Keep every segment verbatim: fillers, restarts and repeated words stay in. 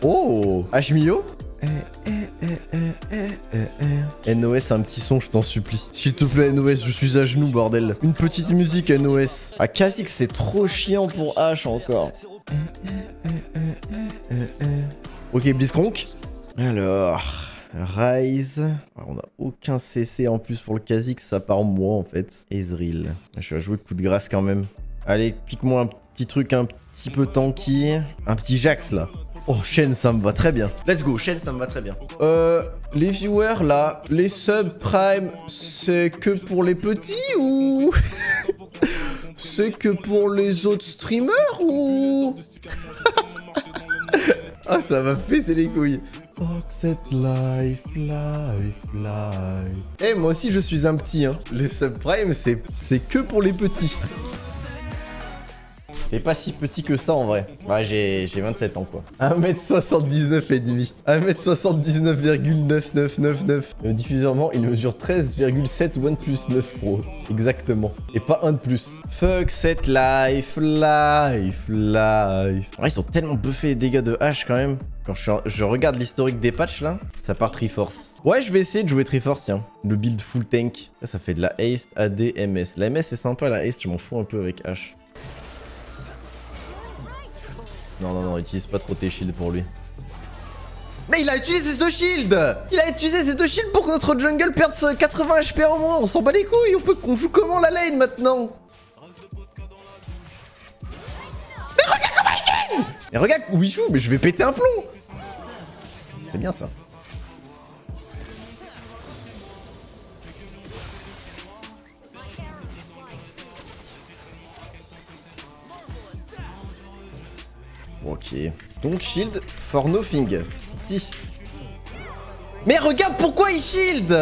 Oh, Hmio. Eh, eh, eh, eh, eh, eh, eh. N O S, un petit son, je t'en supplie. S'il te plaît, N O S, je suis à genoux, bordel. Une petite musique, N O S. Ah, Kha'Zix, c'est trop chiant pour H encore. Eh, eh, eh, eh, eh, eh, eh. Ok, Blitzcrank. Alors, Rise. Alors, on a aucun C C en plus pour le Kha'Zix, ça part en moi en fait. Ezreal. Je vais jouer coup de grâce quand même. Allez, pique-moi un petit truc un petit peu tanky. Un petit Jax là. Oh, Shen, ça me va très bien. Let's go, Shen, ça me va très bien. Euh, les viewers, là, les subprimes, c'est que pour les petits ou... c'est que pour les autres streamers ou... Ah, ça m'a fait les couilles. Fuck cette life, life, life. Eh, hey, moi aussi, je suis un petit, hein. Les subprimes, c'est que pour les petits. T'es pas si petit que ça en vrai. Bah j'ai vingt-sept ans quoi. un mètre soixante-dix-neuf et demi. un mètre soixante-dix-neuf virgule neuf neuf neuf neuf. Le diffusément il mesure treize virgule sept OnePlus neuf Pro. Exactement. Et pas un de plus. Fuck cette life, life, life. Ils sont tellement buffés les dégâts de H quand même. Quand je, je regarde l'historique des patchs là, ça part Triforce. Ouais, je vais essayer de jouer Triforce, tiens. Le build full tank. Là, ça fait de la haste, A D, M S. La M S c'est sympa, la haste je m'en fous un peu avec H. Non, non, non, utilise pas trop tes shields pour lui. Mais il a utilisé ses deux shields. Il a utilisé ses deux shields pour que notre jungle perde quatre-vingts H P en moins. On s'en bat les couilles. On peut qu'on joue comment la lane maintenant? Mais regarde comment il joue. Mais regarde où il joue. Mais je vais péter un plomb. C'est bien ça. Ok. Donc shield for nothing. Si. Mais regarde pourquoi il shield.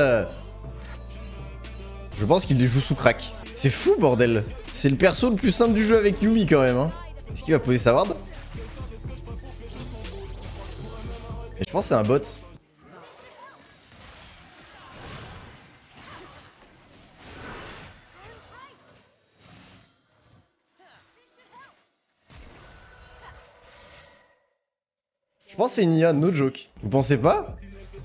Je pense qu'il les joue sous crack. C'est fou bordel. C'est le perso le plus simple du jeu avec Yuumi quand même. Hein. Est-ce qu'il va poser sa ward? Et je pense que c'est un bot. Je pense que c'est une I A, no joke. Vous pensez pas?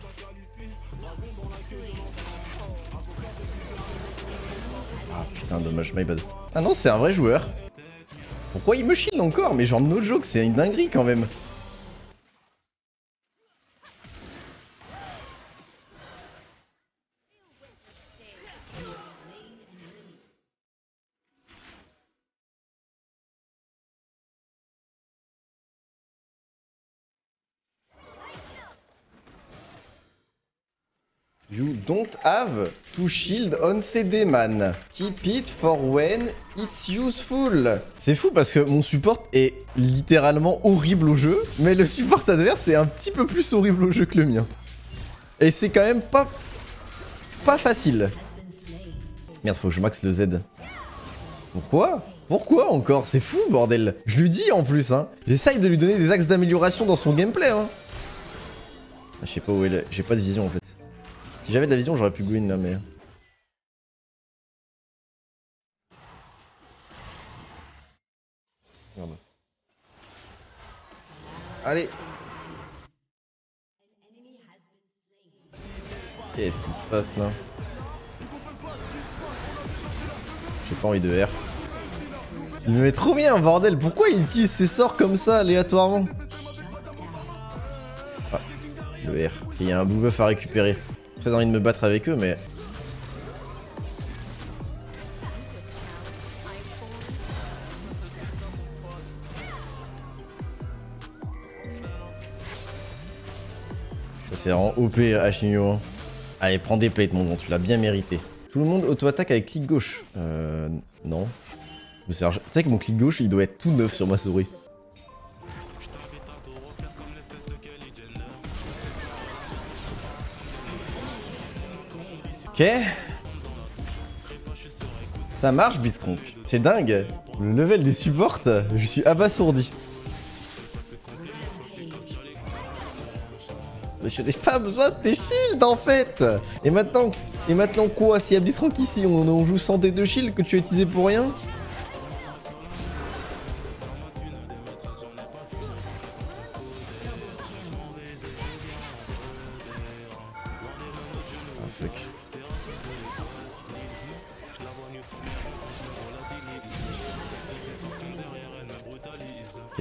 Ah putain, dommage, my bad. Ah non, c'est un vrai joueur. Pourquoi il me shield encore? Mais genre, no joke, c'est une dinguerie quand même. You don't have to shield on C D man. Keep it for when it's useful. C'est fou parce que mon support est littéralement horrible au jeu, mais le support adverse est un petit peu plus horrible au jeu que le mien. Et c'est quand même pas pas facile. Merde, faut que je max le Z. Pourquoi? Pourquoi encore? C'est fou bordel. Je lui dis en plus hein. J'essaye de lui donner des axes d'amélioration dans son gameplay hein. Ah, je sais pas où elle est. J'ai pas de vision en fait. Si j'avais de la vision, j'aurais pu go in là, mais... Merde. Allez. Qu'est-ce qui se passe là? J'ai pas envie de R. Il me met trop bien, bordel. Pourquoi il utilise ses sorts comme ça, aléatoirement? Ah, le R. Il y a un blue buff à récupérer. Très envie de me battre avec eux, mais... C'est vraiment O P, Hmio. Hein. Allez, prends des plates, mon bon, tu l'as bien mérité. Tout le monde auto-attaque avec clic gauche. Euh... Non. Tu sais que mon clic gauche, il doit être tout neuf sur ma souris. Ok. Ça marche, Blitzcrank. C'est dingue. Le level des supports, je suis abasourdi. Je n'ai pas besoin de tes shields en fait. Et maintenant, et maintenant quoi? S'il y a Blitzcrank ici, on, on joue sans tes deux shields que tu as utilisé pour rien? fuck. Ok.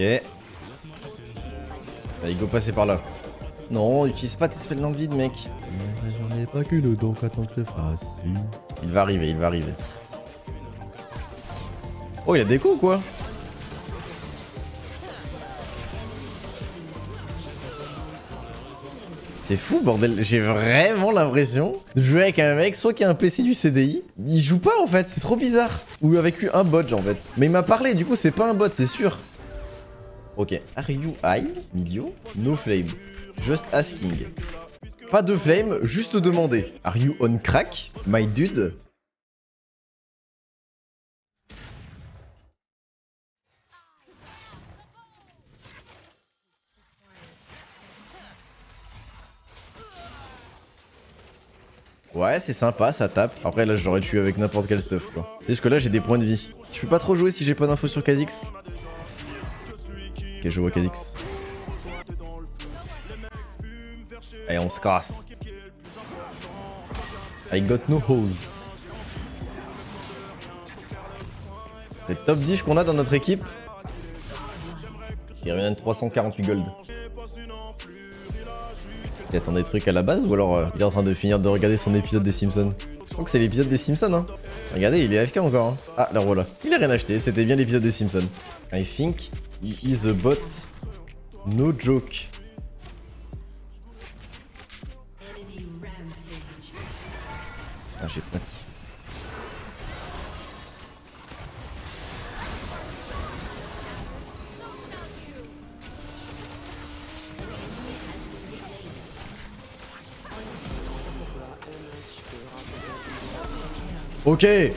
Allez, go passer par là. Non, utilise pas tes spells dans le vide, mec. J'en ai pas qu'une, donc attends que je fasse. Il va arriver, il va arriver. Oh, il a des coups, quoi. C'est fou, bordel. J'ai vraiment l'impression de jouer avec un mec, soit qui a un P C du C D I. Il joue pas, en fait. C'est trop bizarre. Ou avec un bot, en fait. Mais il m'a parlé, du coup, c'est pas un bot, c'est sûr. Ok. Are you high? Milio? No flame. Just asking. Pas de flame, juste demander. Are you on crack? My dude? Ouais, c'est sympa, ça tape. Après, là, je l'aurais tué avec n'importe quel stuff, quoi. C'est juste que là, j'ai des points de vie. Je peux pas trop jouer si j'ai pas d'infos sur Kha'Zix. Ok, je vois Kha'Zix. Allez, on se casse. I got no hose. C'est top diff qu'on a dans notre équipe. Il revient de trois cent quarante-huit gold. Il attend des trucs à la base ou alors euh, il est en train de finir de regarder son épisode des Simpsons? Je crois que c'est l'épisode des Simpsons, hein. Regardez, il est A F K encore, hein. Ah, là voilà. Il a rien acheté, c'était bien l'épisode des Simpsons. I think he is a bot. No joke. Ah, j'ai pas. Ok. C'est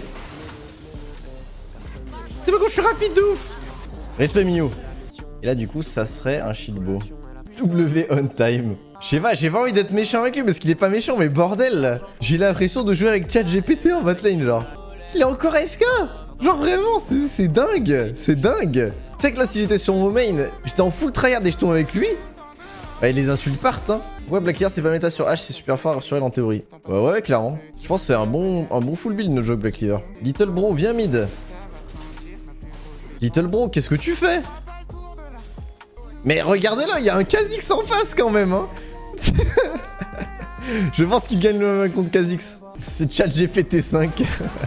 pas quand je suis rapide de ouf. Respect Mio. Et là du coup ça serait un shieldbo. W on time. Je sais pas, j'ai pas envie d'être méchant avec lui parce qu'il est pas méchant, mais bordel. J'ai l'impression de jouer avec ChatGPT en botlane genre. Il est encore A F K. Genre vraiment, c'est dingue. C'est dingue. Tu sais que là si j'étais sur mon main, j'étais en full tryhard et je tombe avec lui. Bah, les insultes partent, hein. Ouais, Black Cleaver c'est pas méta sur H, c'est super fort sur elle en théorie. Ouais, ouais, clairement. Je pense que c'est un bon, un bon full build, no joke, Black Cleaver. Little Bro, viens mid. Little Bro, qu'est-ce que tu fais? Mais regardez-le, il y a un Kha'Zix en face quand même, hein. Je pense qu'il gagne le même contre Kha'Zix. C'est ChatGPT cinq.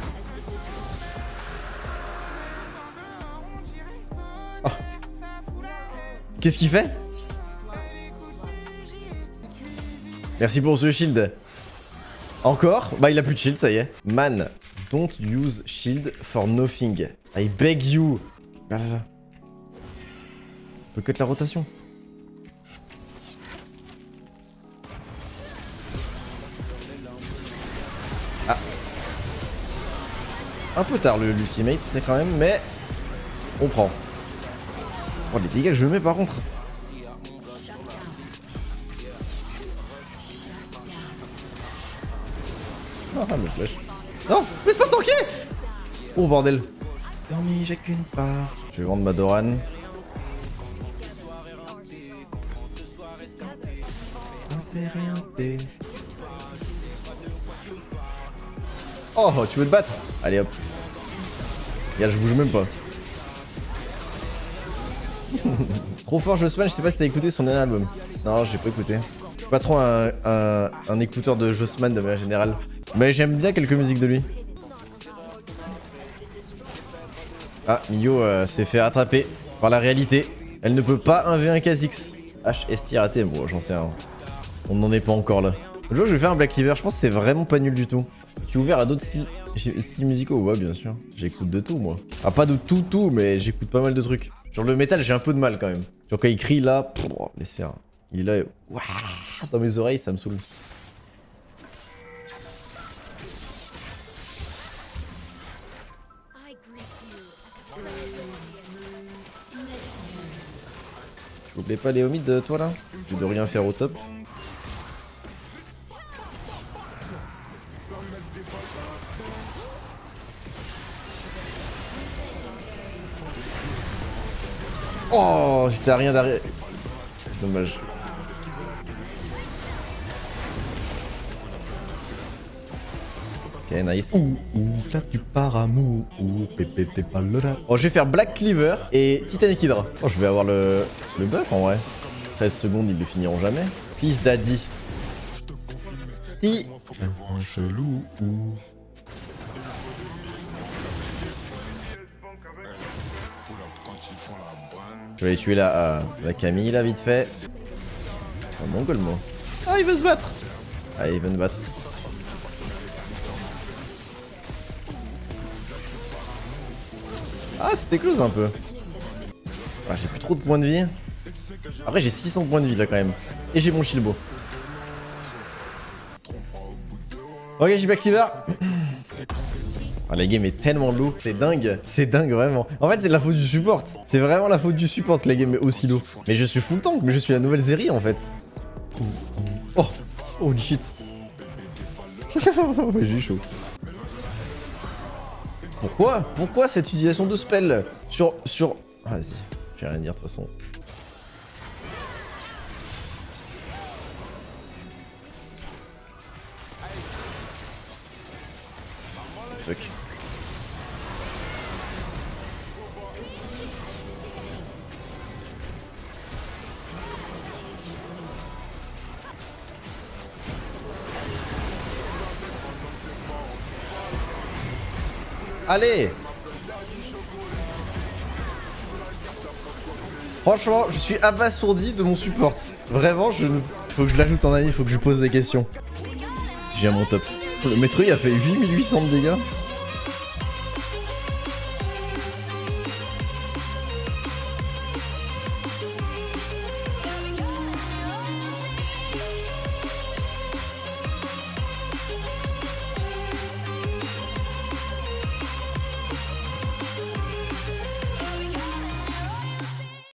Oh. Qu'est-ce qu'il fait? Merci pour ce shield. Encore? Bah il a plus de shield, ça y est. Man, don't use shield for nothing. I beg you. Ah là là. On peut cut la rotation. Ah. Un peu tard le Lucimate, c'est quand même, mais on prend. Oh les dégâts que je mets par contre. Ah, me flash. Non, laisse pas tanker. Oh bordel. Dormi, j'ai qu'une part. Je vais vendre ma Doran. Oh, tu veux te battre? Allez hop. Regarde, je bouge même pas. Trop fort Jossman, je sais pas si t'as écouté son dernier album. Non, j'ai pas écouté. Je suis pas trop un, un, un écouteur de Jossman de manière générale. Mais j'aime bien quelques musiques de lui. Ah, Mio euh, s'est fait rattraper par la réalité. Elle ne peut pas un v un Kha'Zix. H S T raté, bon j'en sais rien. On n'en est pas encore là. Le jour je vais faire un Black Cleaver, je pense que c'est vraiment pas nul du tout. Tu es ouvert à d'autres styles, styles musicaux? Ouais bien sûr. J'écoute de tout moi. Ah pas de tout tout, mais j'écoute pas mal de trucs. Genre le métal j'ai un peu de mal quand même. Genre quand il crie là, pff, laisse faire. Il est là et... Ouah, dans mes oreilles ça me saoule. N'oublie pas les homides toi là. Tu dois rien faire au top. Oh, j'étais à rien d'arrêt. Dommage. Ok, nice. Ouh, ouh, là tu pars à mou. Ouh, pépé, t'es pas le là. Oh, je vais faire Black Cleaver et Titanic Hydra. Oh, je vais avoir le, le buff en vrai. treize secondes, ils le finiront jamais. Please, daddy. Ti. Un chelou. Je vais aller tuer la, euh, la Camille là, vite fait. Oh, mongol, moi. Ah, il veut se battre. Ah, il veut me battre. Ah, c'était close un peu. Ah, j'ai plus trop de points de vie. Après, j'ai six cents points de vie là quand même. Et j'ai mon Shilbo. Ok, j'ai Black Cleaver. Ah, la game est tellement lourd, c'est dingue, c'est dingue vraiment. En fait, c'est de la faute du support. C'est vraiment la faute du support que la game est aussi lourd. Mais je suis full tank, mais je suis la nouvelle Zeri en fait. Oh, holy shit. J'ai chaud. Pourquoi Pourquoi cette utilisation de spell sur... sur... Vas-y, j'ai rien à dire de toute façon. Fuck. Allez! Franchement, je suis abasourdi de mon support. Vraiment, je... faut que je l'ajoute en année, faut que je lui pose des questions. J'ai à mon top. Le maître, il a fait huit mille huit cents de dégâts.